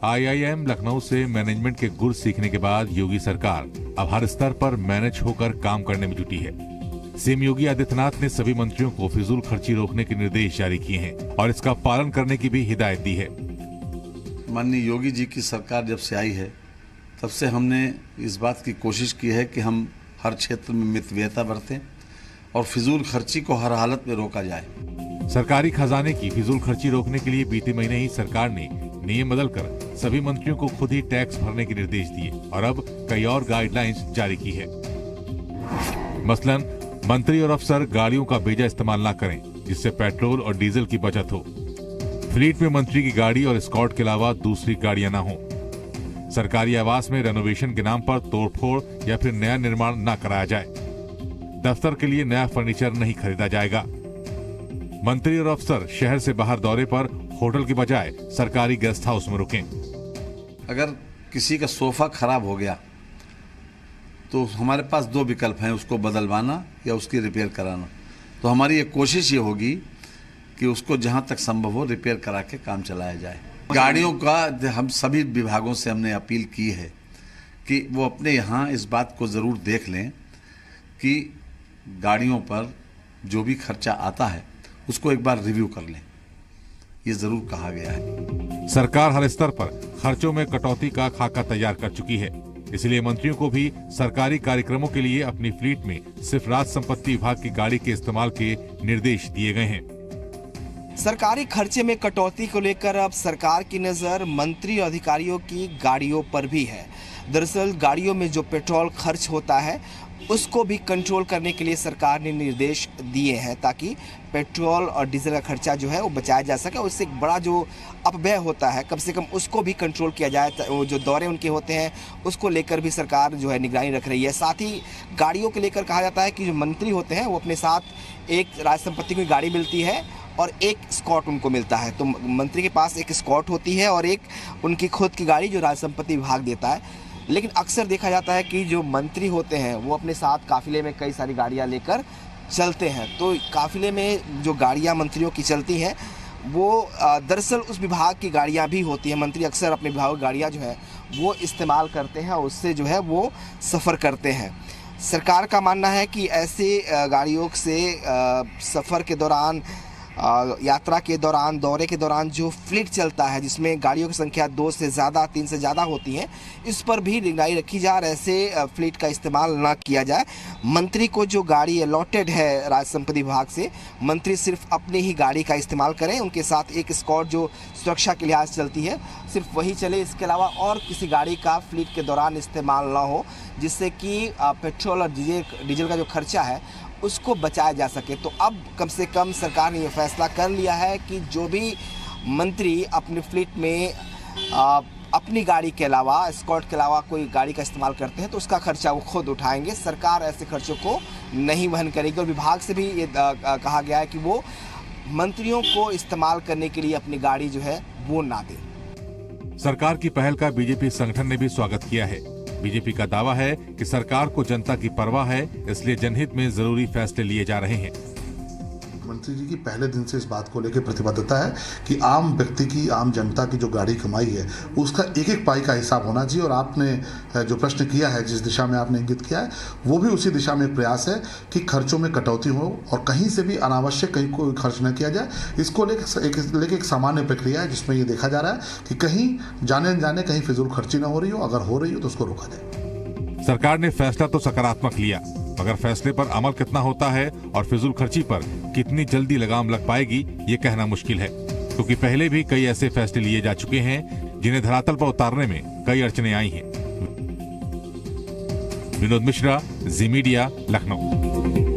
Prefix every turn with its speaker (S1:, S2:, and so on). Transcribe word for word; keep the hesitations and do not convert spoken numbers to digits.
S1: I I am Lucknow से management के गुर सीखने के बाद योगी सरकार अब हर स्तर पर मैनेज होकर काम करने में जुटी है। सीएम योगी आदित्यनाथ ने सभी मंत्रियों को फिजूल खर्ची रोकने के निर्देश जारी किए हैं और इसका पालन करने की भी हिदायत दी है।
S2: माननीय योगी जी की सरकार जब से आई है तब से हमने इस बात की कोशिश की है कि हम हर क्षेत्र में मितव्ययता बरतें और फिजूल खर्ची को हर हालत में रोका जाए।
S1: सरकारी खजाने की फिजूल खर्ची रोकने के लिए बीते महीने ही सरकार ने नियम बदलकर सभी मंत्रियों को खुद ही टैक्स भरने के निर्देश दिए और अब कई और गाइडलाइंस जारी की है। मसलन मंत्री और अफसर गाड़ियों का बेजा इस्तेमाल न करें जिससे पेट्रोल और डीजल की बचत हो। फ्लीट में मंत्री की गाड़ी और एस्कॉर्ट के अलावा दूसरी गाड़ियां न हो। सरकारी आवास में रेनोवेशन के नाम पर तोड़फोड़ या फिर नया निर्माण न कराया जाए। दफ्तर के लिए नया फर्नीचर नहीं खरीदा जाएगा। मंत्री और अफसर शहर से बाहर दौरे पर होटल की बजाय सरकारी गेस्ट हाउस में रुकें।
S2: अगर किसी का सोफा खराब हो गया तो हमारे पास दो विकल्प हैं, उसको बदलवाना या उसकी रिपेयर कराना। तो हमारी ये कोशिश ये होगी कि उसको जहां तक संभव हो रिपेयर करा के काम चलाया जाए। गाड़ियों का हम सभी विभागों से हमने अपील की है कि वो अपने यहाँ इस बात को ज़रूर देख लें कि गाड़ियों पर जो भी खर्चा आता है उसको एक बार रिव्यू कर लें। ये जरूर कहा गया है।
S1: सरकार हर स्तर पर खर्चों में कटौती का खाका तैयार कर चुकी है, इसलिए मंत्रियों को भी सरकारी कार्यक्रमों के लिए अपनी फ्लीट में सिर्फ राज संपत्ति विभाग की गाड़ी के इस्तेमाल के निर्देश दिए गए हैं।
S3: सरकारी खर्चे में कटौती को लेकर अब सरकार की नजर मंत्री और अधिकारियों की गाड़ियों पर भी है। दरअसल गाड़ियों में जो पेट्रोल खर्च होता है उसको भी कंट्रोल करने के लिए सरकार ने निर्देश दिए हैं ताकि पेट्रोल और डीजल का खर्चा जो है वो बचाया जा सके। उससे एक बड़ा जो अपव्यय होता है कम से कम उसको भी कंट्रोल किया जाए। वो जो दौरे उनके होते हैं उसको लेकर भी सरकार जो है निगरानी रख रही है। साथ ही गाड़ियों को लेकर कहा जाता है कि जो मंत्री होते हैं वो अपने साथ एक राज संपत्ति की गाड़ी मिलती है और एक स्कॉट उनको मिलता है। तो मंत्री के पास एक स्कॉट होती है और एक उनकी खुद की गाड़ी जो राज संपत्ति विभाग देता है। लेकिन अक्सर देखा जाता है कि जो मंत्री होते हैं वो अपने साथ काफिले में कई सारी गाड़ियां लेकर चलते हैं। तो काफिले में जो गाड़ियां मंत्रियों की चलती हैं वो दरअसल उस विभाग की गाड़ियां भी होती हैं। मंत्री अक्सर अपने विभाग की गाड़ियां जो है वो इस्तेमाल करते हैं और उससे जो है वो सफ़र करते हैं। सरकार का मानना है कि ऐसे गाड़ियों से सफ़र के दौरान, यात्रा के दौरान, दौरे के दौरान जो फ्लीट चलता है जिसमें गाड़ियों की संख्या दो से ज़्यादा, तीन से ज़्यादा होती है, इस पर भी निगरानी रखी जाए और ऐसे फ्लीट का इस्तेमाल ना किया जाए। मंत्री को जो गाड़ी अलॉटेड है राज संपत्ति विभाग से, मंत्री सिर्फ अपनी ही गाड़ी का इस्तेमाल करें। उनके साथ एक स्कॉट जो सुरक्षा के लिहाज चलती है सिर्फ वही चले। इसके अलावा और किसी गाड़ी का फ्लीट के दौरान इस्तेमाल ना हो जिससे कि पेट्रोल और डीजल डीजल का जो खर्चा है उसको बचाया जा सके। तो अब कम से कम सरकार ने यह फैसला कर लिया है कि जो भी मंत्री अपनी फ्लीट में आ, अपनी गाड़ी के अलावा, स्कॉट के अलावा कोई गाड़ी का इस्तेमाल करते हैं तो उसका खर्चा वो खुद उठाएंगे। सरकार ऐसे खर्चों को नहीं वहन करेगी और विभाग से भी ये कहा गया है कि वो मंत्रियों को इस्तेमाल करने के लिए अपनी गाड़ी जो है वो ना दे।
S1: सरकार की पहल का बीजेपी संगठन ने भी स्वागत किया है। बीजेपी का दावा है कि सरकार को जनता की परवाह है, इसलिए जनहित में जरूरी फैसले लिए जा रहे हैं।
S4: मंत्री जी की पहले दिन से इस बात को लेकर प्रतिबद्धता है कि आम व्यक्ति की, आम जनता की जो गाड़ी कमाई है उसका एक एक पाई का हिसाब होना चाहिए। और आपने जो प्रश्न किया है, जिस दिशा में आपने इंगित किया है, वो भी उसी दिशा में प्रयास है कि खर्चों में कटौती हो और कहीं से भी अनावश्यक कहीं कोई खर्च न किया जाए। इसको लेकर एक, लेकर एक सामान्य प्रक्रिया है जिसमें ये देखा जा रहा है कि कहीं जाने जाने कहीं फिजूल खर्ची न हो रही हो। अगर हो रही हो तो उसको रोका जाए।
S1: सरकार ने फैसला तो सकारात्मक लिया, मगर फैसले पर अमल कितना होता है और फिजूल खर्ची पर कितनी जल्दी लगाम लग पाएगी ये कहना मुश्किल है, क्योंकि पहले भी कई ऐसे फैसले लिए जा चुके हैं जिन्हें धरातल पर उतारने में कई अड़चनें आई हैं। विनोद मिश्रा, जी मीडिया, लखनऊ।